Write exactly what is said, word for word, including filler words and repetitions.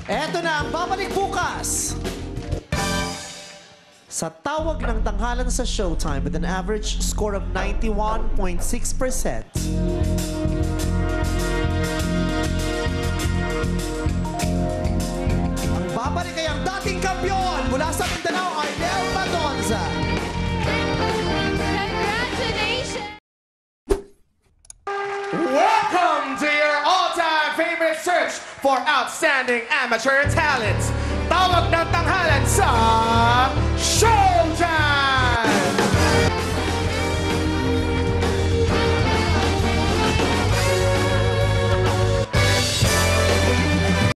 Eto na ang babalik bukas. Sa tawag ng tanghalan sa Showtime with an average score of ninety-one point six percent. Ang babalik ay ang dating kampiyon mula sa Mindanao, Arnel Madonza. Congratulations! Welcome to your all-time favorite search for outstanding amateur talent. Tawag ng tanghalan sa